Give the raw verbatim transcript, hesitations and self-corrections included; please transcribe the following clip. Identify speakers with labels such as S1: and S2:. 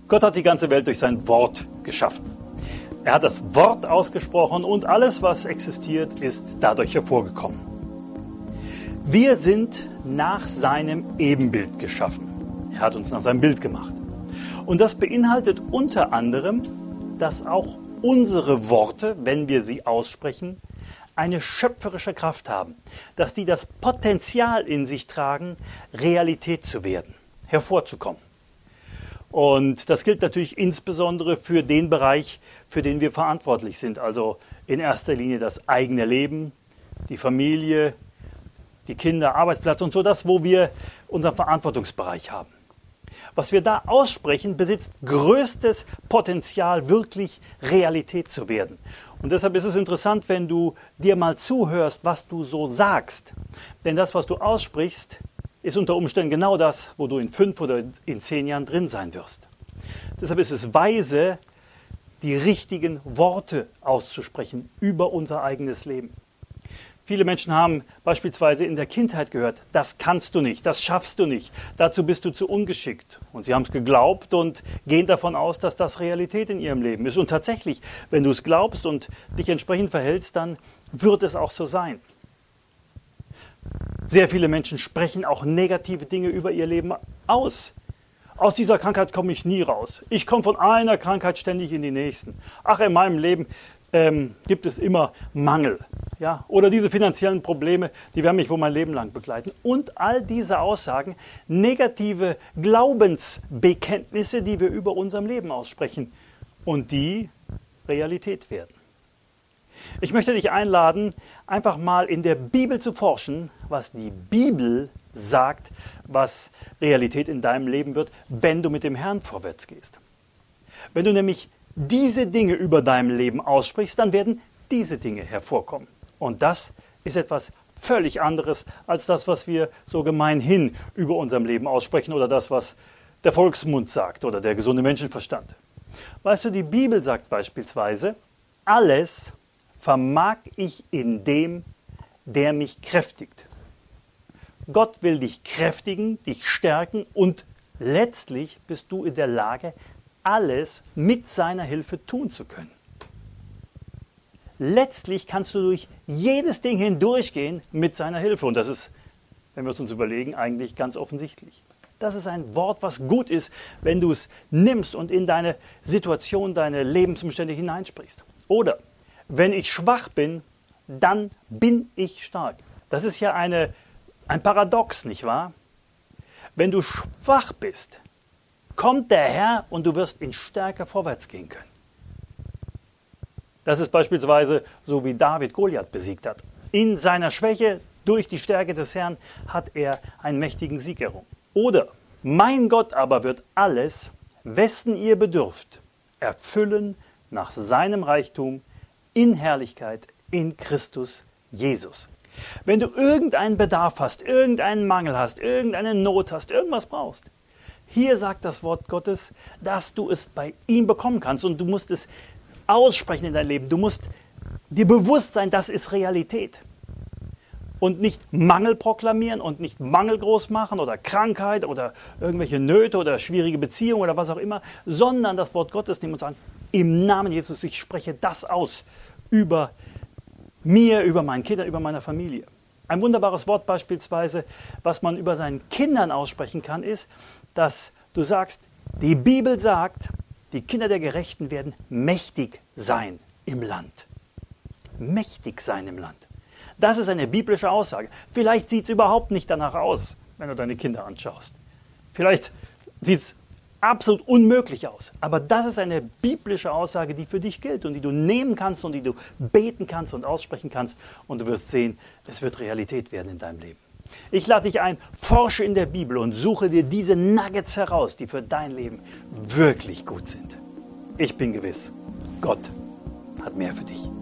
S1: Gott hat die ganze Welt durch sein Wort geschaffen. Er hat das Wort ausgesprochen und alles, was existiert, ist dadurch hervorgekommen. Wir sind nach seinem Ebenbild geschaffen. Er hat uns nach seinem Bild gemacht. Und das beinhaltet unter anderem, dass auch unsere Worte, wenn wir sie aussprechen, eine schöpferische Kraft haben, dass die das Potenzial in sich tragen, Realität zu werden, hervorzukommen. Und das gilt natürlich insbesondere für den Bereich, für den wir verantwortlich sind, also in erster Linie das eigene Leben, die Familie, die Kinder, Arbeitsplatz und so das, wo wir unseren Verantwortungsbereich haben. Was wir da aussprechen, besitzt größtes Potenzial, wirklich Realität zu werden. Und deshalb ist es interessant, wenn du dir mal zuhörst, was du so sagst. Denn das, was du aussprichst, ist unter Umständen genau das, wo du in fünf oder in zehn Jahren drin sein wirst. Deshalb ist es weise, die richtigen Worte auszusprechen über unser eigenes Leben. Viele Menschen haben beispielsweise in der Kindheit gehört, das kannst du nicht, das schaffst du nicht, dazu bist du zu ungeschickt. Und sie haben es geglaubt und gehen davon aus, dass das Realität in ihrem Leben ist. Und tatsächlich, wenn du es glaubst und dich entsprechend verhältst, dann wird es auch so sein. Sehr viele Menschen sprechen auch negative Dinge über ihr Leben aus. Aus dieser Krankheit komme ich nie raus. Ich komme von einer Krankheit ständig in die nächsten. Ach, in meinem Leben ähm, gibt es immer Mangel. Ja? Oder diese finanziellen Probleme, die werden mich wohl mein Leben lang begleiten. Und all diese Aussagen, negative Glaubensbekenntnisse, die wir über unserem Leben aussprechen und die Realität werden. Ich möchte dich einladen, einfach mal in der Bibel zu forschen, was die Bibel sagt, was Realität in deinem Leben wird, wenn du mit dem Herrn vorwärts gehst. Wenn du nämlich diese Dinge über deinem Leben aussprichst, dann werden diese Dinge hervorkommen. Und das ist etwas völlig anderes als das, was wir so gemeinhin über unserem Leben aussprechen oder das, was der Volksmund sagt oder der gesunde Menschenverstand. Weißt du, die Bibel sagt beispielsweise, alles vermag ich in dem, der mich kräftigt. Gott will dich kräftigen, dich stärken und letztlich bist du in der Lage, alles mit seiner Hilfe tun zu können. Letztlich kannst du durch jedes Ding hindurchgehen mit seiner Hilfe. Und das ist, wenn wir es uns überlegen, eigentlich ganz offensichtlich. Das ist ein Wort, was gut ist, wenn du es nimmst und in deine Situation, deine Lebensumstände hineinsprichst. Oder wenn ich schwach bin, dann bin ich stark. Das ist ja eine, ein Paradox, nicht wahr? Wenn du schwach bist, kommt der Herr und du wirst in Stärke vorwärts gehen können. Das ist beispielsweise so, wie David Goliath besiegt hat. In seiner Schwäche, durch die Stärke des Herrn, hat er einen mächtigen Sieg errungen. Oder, mein Gott aber wird alles, wessen ihr bedürft, erfüllen nach seinem Reichtum in Herrlichkeit in Christus Jesus. Wenn du irgendeinen Bedarf hast, irgendeinen Mangel hast, irgendeine Not hast, irgendwas brauchst, hier sagt das Wort Gottes, dass du es bei ihm bekommen kannst und du musst es aussprechen in dein Leben. Du musst dir bewusst sein, das ist Realität. Und nicht Mangel proklamieren und nicht Mangel groß machen oder Krankheit oder irgendwelche Nöte oder schwierige Beziehungen oder was auch immer, sondern das Wort Gottes nehmen und sagen, im Namen Jesus, ich spreche das aus über mir, über meinen Kindern, über meine Familie. Ein wunderbares Wort beispielsweise, was man über seinen Kindern aussprechen kann, ist, dass du sagst, die Bibel sagt, die Kinder der Gerechten werden mächtig sein im Land. Mächtig sein im Land. Das ist eine biblische Aussage. Vielleicht sieht es überhaupt nicht danach aus, wenn du deine Kinder anschaust. Vielleicht sieht es absolut unmöglich aus. Aber das ist eine biblische Aussage, die für dich gilt und die du nehmen kannst und die du beten kannst und aussprechen kannst. Und du wirst sehen, es wird Realität werden in deinem Leben. Ich lade dich ein, forsche in der Bibel und suche dir diese Nuggets heraus, die für dein Leben wirklich gut sind. Ich bin gewiss, Gott hat mehr für dich.